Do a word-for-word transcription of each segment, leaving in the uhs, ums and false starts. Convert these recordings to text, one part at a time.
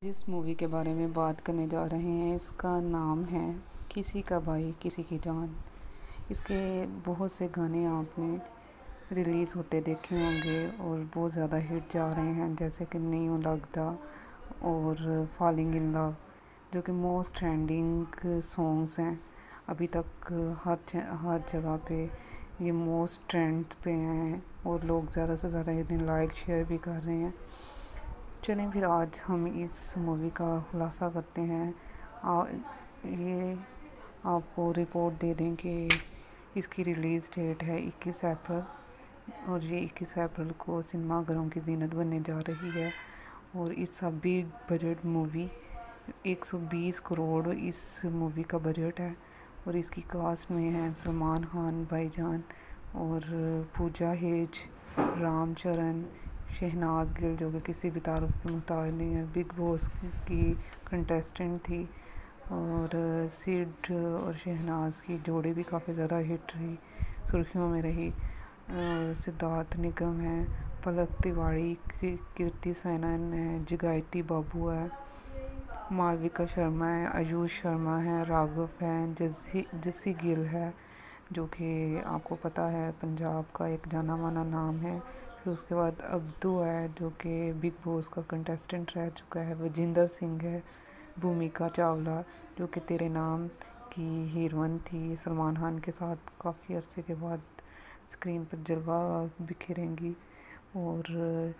जिस मूवी के बारे में बात करने जा रहे हैं इसका नाम है किसी का भाई किसी की जान। इसके बहुत से गाने आपने रिलीज़ होते देखे होंगे और बहुत ज़्यादा हिट जा रहे हैं, जैसे कि नहीं हूँ लगता और फॉलिंग इन लव, जो कि मोस्ट ट्रेंडिंग सॉन्ग्स हैं अभी तक। हर हर जगह पे ये मोस्ट ट्रेंड पे हैं और लोग ज़्यादा से ज़्यादा इन्हें लाइक शेयर भी कर रहे हैं। चलें फिर आज हम इस मूवी का खुलासा करते हैं। आ, ये आपको रिपोर्ट दे दें कि इसकी रिलीज़ डेट है इक्कीस अप्रैल और ये इक्कीस अप्रैल को सिनेमाघरों की ज़ीनत बनने जा रही है। और इस सब बिग बजट मूवी एक सौ बीस करोड़ इस मूवी का बजट है और इसकी कास्ट में है सलमान खान भाईजान और पूजा हेज, रामचरण, शहनाज गिल, जो कि किसी भी तारुफ की मुताबिक नहीं है, बिग बॉस की कंटेस्टेंट थी। और सिड और शहनाज की जोड़ी भी काफ़ी ज़्यादा हिट रही, सुर्खियों में रही। सिद्धार्थ निगम है, पलक तिवारी, कीर्ति सेनन है, जगायती बाबू है, मालविका शर्मा है, आयुष शर्मा है, राघव है, जस्सी जस्सी गिल है, जो कि आपको पता है पंजाब का एक जाना माना नाम है। फिर उसके बाद अब्दू है, जो कि बिग बॉस का कंटेस्टेंट रह चुका है, वजिंदर सिंह है, भूमिका चावला, जो कि तेरे नाम की हीरोइन थी, सलमान खान के साथ काफ़ी अरसे के बाद स्क्रीन पर जलवा बिखेरेंगी। और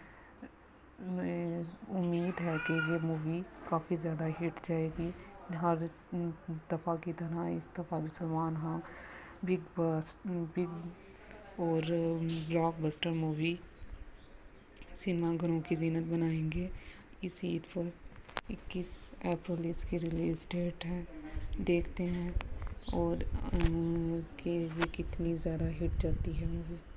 उम्मीद है कि ये मूवी काफ़ी ज़्यादा हिट जाएगी हर दफ़ा की तरह। इस दफ़ा भी सलमान खान बिग बस बिग और ब्लॉकबस्टर मूवी सिनेमाघरों की ज़ीनत बनाएंगे। इस ईद पर इक्कीस अप्रैल इसकी रिलीज़ डेट है। देखते हैं और कि ये कितनी ज़्यादा हिट जाती है मूवी।